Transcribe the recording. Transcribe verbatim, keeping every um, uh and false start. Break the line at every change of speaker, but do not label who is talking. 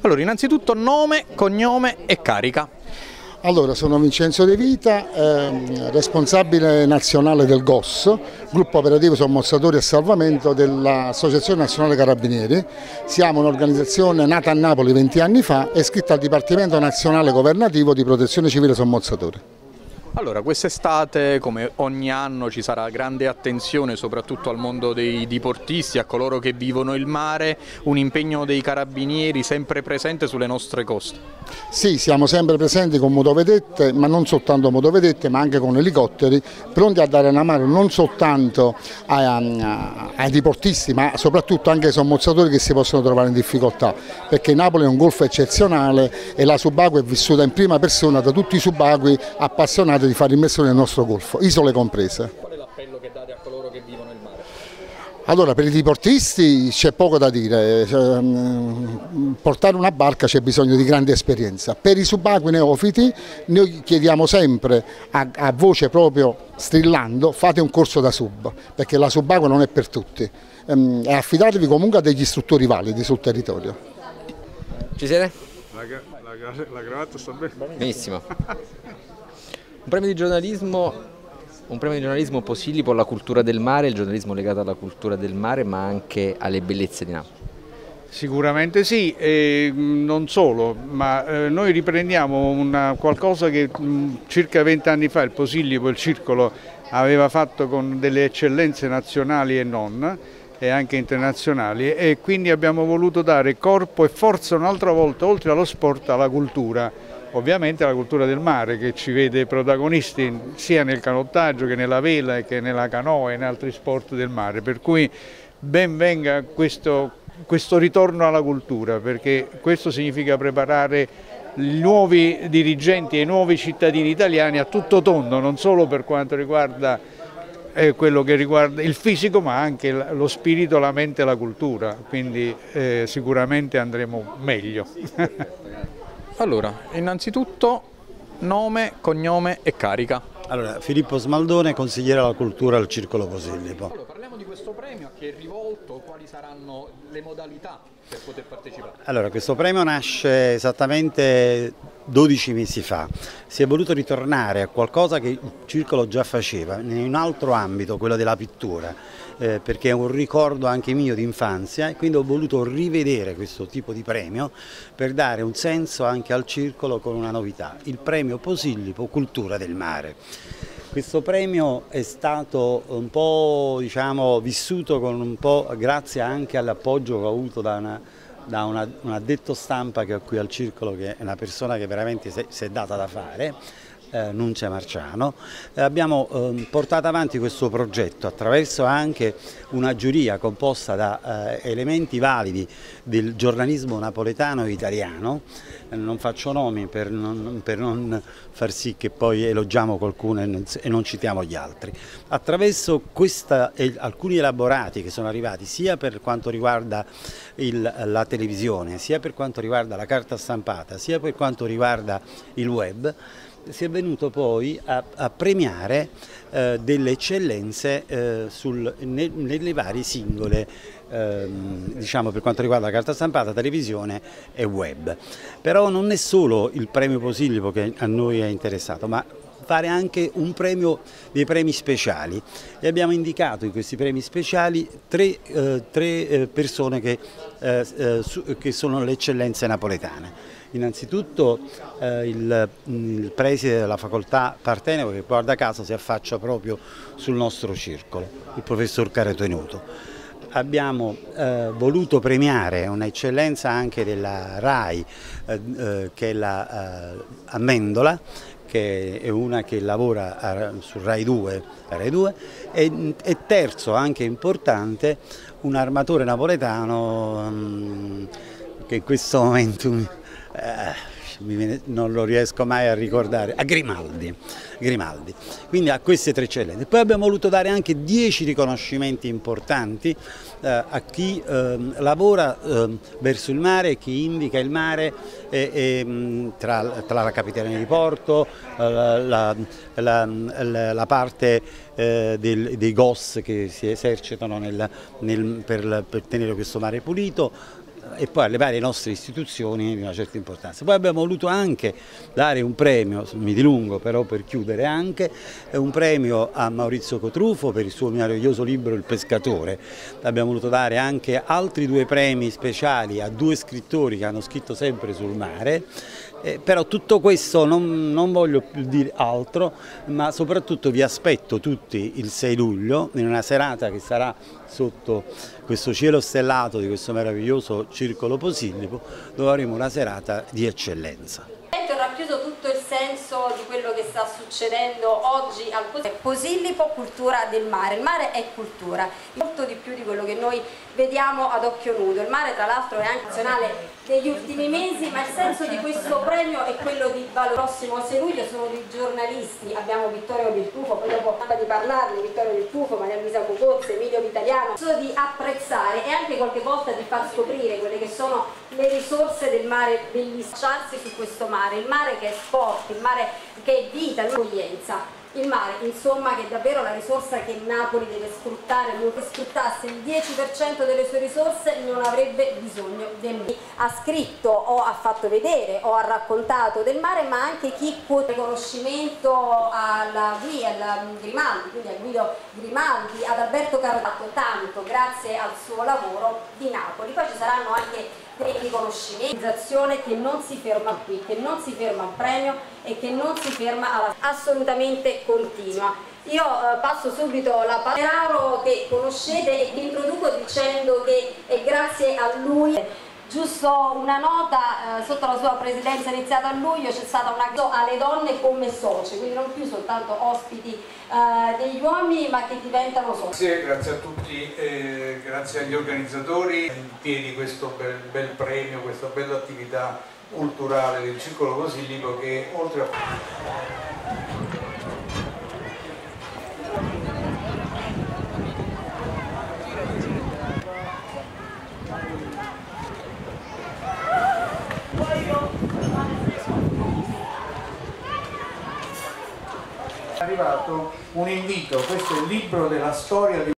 Allora, innanzitutto nome, cognome e carica.
Allora, sono Vincenzo De Vita, ehm, responsabile nazionale del G O S, Gruppo Operativo Sommozzatori e Salvamento dell'Associazione Nazionale Carabinieri. Siamo un'organizzazione nata a Napoli venti anni fa e iscritta al Dipartimento Nazionale Governativo di Protezione Civile Sommozzatori.
Allora, quest'estate, come ogni anno, ci sarà grande attenzione soprattutto al mondo dei diportisti, a coloro che vivono il mare, un impegno dei carabinieri sempre presente sulle nostre coste.
Sì, siamo sempre presenti con motovedette, ma non soltanto motovedette, ma anche con elicotteri, pronti a dare una mano non soltanto ai, ai diportisti, ma soprattutto anche ai sommozzatori che si possono trovare in difficoltà, perché Napoli è un golfo eccezionale e la subacquea è vissuta in prima persona da tutti i subacquei appassionati di fare immersione nel nostro golfo, isole comprese.
Qual è l'appello che date a coloro che vivono il mare?
Allora, per i diportisti c'è poco da dire, portare una barca c'è bisogno di grande esperienza. Per i subacquei neofiti noi chiediamo sempre a, a voce proprio strillando: fate un corso da sub, perché la subacquea non è per tutti, e affidatevi comunque a degli istruttori validi sul territorio.
Ci siete?
La, la, la cravatta sta bene?
Benissimo. Un premio di giornalismo, un premio di giornalismo Posillipo alla cultura del mare, il giornalismo legato alla cultura del mare ma anche alle bellezze di Napoli.
Sicuramente sì, e non solo, ma eh, noi riprendiamo una, qualcosa che mh, circa vent'anni fa il Posillipo, il Circolo, aveva fatto con delle eccellenze nazionali e non, e anche internazionali, e quindi abbiamo voluto dare corpo e forza un'altra volta, oltre allo sport, alla cultura. Ovviamente la cultura del mare, che ci vede protagonisti sia nel canottaggio che nella vela che nella canoa e in altri sport del mare, per cui ben venga questo, questo ritorno alla cultura, perché questo significa preparare i nuovi dirigenti e i nuovi cittadini italiani a tutto tondo, non solo per quanto riguarda eh, quello che riguarda il fisico, ma anche lo spirito, la mente e la cultura, quindi eh, sicuramente andremo meglio.
Allora, innanzitutto nome, cognome e carica.
Allora, Filippo Smaldone, consigliere alla cultura al Circolo Posillipo.
Allora, parliamo di questo premio, a chi è rivolto, quali saranno le modalità per poter partecipare.
Allora, questo premio nasce esattamente dodici mesi fa. Si è voluto ritornare a qualcosa che il Circolo già faceva, in un altro ambito, quello della pittura, eh, perché è un ricordo anche mio di infanzia, e quindi ho voluto rivedere questo tipo di premio per dare un senso anche al Circolo con una novità, il premio Posillipo Cultura del Mare. Questo premio è stato un po', diciamo, vissuto con un po' grazie anche all'appoggio che ho avuto da una da una, un addetto stampa che ho qui al Circolo, che è una persona che veramente si è data da fare, eh, Nuncia Marciano. Eh, abbiamo eh, portato avanti questo progetto attraverso anche una giuria composta da eh, elementi validi del giornalismo napoletano e italiano. Eh, non faccio nomi per non, per non far sì che poi elogiamo qualcuno e non, e non citiamo gli altri. Attraverso questa, eh, alcuni elaborati che sono arrivati sia per quanto riguarda il, la televisione, sia per quanto riguarda la carta stampata, sia per quanto riguarda il web, si è venuto poi a, a premiare eh, delle eccellenze eh, sul, ne, nelle varie singole, eh, diciamo, per quanto riguarda la carta stampata, televisione e web. Però non è solo il premio Posillipo che a noi è interessato, ma fare anche un premio, dei premi speciali, e abbiamo indicato in questi premi speciali tre, eh, tre eh, persone che, eh, eh, su, che sono le eccellenze napoletane. Innanzitutto eh, il, il preside della facoltà Partenope, che guarda caso si affaccia proprio sul nostro circolo, il professor Carotenuto. Abbiamo eh, voluto premiare un'eccellenza anche della RAI, eh, eh, che è la eh, Amendola, che è una che lavora a, su Rai due, Rai due, e, e terzo, anche importante, un armatore napoletano mh, che in questo momento eh, mi viene, non lo riesco mai a ricordare, a Grimaldi. Grimaldi. Quindi a queste tre eccellenze. Poi abbiamo voluto dare anche dieci riconoscimenti importanti eh, a chi eh, lavora eh, verso il mare, chi indica il mare e, e, mh, tra, tra la Capitaneria di Porto, eh, la, la, la, la parte eh, del, dei G O S che si esercitano nel, nel, per, per tenere questo mare pulito, e poi alle varie nostre istituzioni di una certa importanza. Poi abbiamo voluto anche dare un premio, mi dilungo però per chiudere anche, un premio a Maurizio Cotrufo per il suo meraviglioso libro Il pescatore. Abbiamo voluto dare anche altri due premi speciali a due scrittori che hanno scritto sempre sul mare. Eh, però tutto questo non, non voglio più dire altro, ma soprattutto vi aspetto tutti il sei luglio in una serata che sarà sotto questo cielo stellato di questo meraviglioso Circolo Posillipo, dove avremo una serata di eccellenza.
Ho racchiuso tutto il senso di quello che sta succedendo oggi al Posillipo, cultura del mare. Il mare è cultura, molto di più di quello che noi vediamo ad occhio nudo. Il mare tra l'altro è anche nazionale degli ultimi mesi, ma il senso di questo premio è quello di valore. Il prossimo sei luglio sono dei giornalisti, abbiamo Vittorio Del Tufo, poi dopo di parlarne, Vittorio Del Tufo, Maria Luisa Cucozzi, Emilio Vitaliano, di apprezzare e anche qualche volta di far scoprire quelle che sono le risorse del mare, bellissarsi su questo mare, il mare che è sport, il mare che è vita, l'accoglienza. Il mare, insomma, che è davvero la risorsa che Napoli deve sfruttare, se sfruttasse il dieci per cento delle sue risorse non avrebbe bisogno del mare. Ha scritto o ha fatto vedere o ha raccontato del mare, ma anche chi può riconoscimento alla Guida, Grimaldi, quindi a Guido Grimaldi, ad Alberto Carrato, tanto grazie al suo lavoro di Napoli. Poi ci saranno anche dei riconoscimenti, che non si ferma qui, che non si ferma al premio e che non si ferma alla... assolutamente continua. Io eh, passo subito la parola a Raro, che conoscete e che introduco dicendo che è grazie a lui. Giusto una nota, eh, sotto la sua presidenza iniziata a luglio c'è stata una alle donne come socie, quindi non più soltanto ospiti eh, degli uomini, ma che diventano soci.
Grazie, grazie a tutti, eh, grazie agli organizzatori, in piedi questo bel, bel premio, questa bella attività culturale del Circolo Posillipo che oltre a... È arrivato un invito, questo è il libro della storia di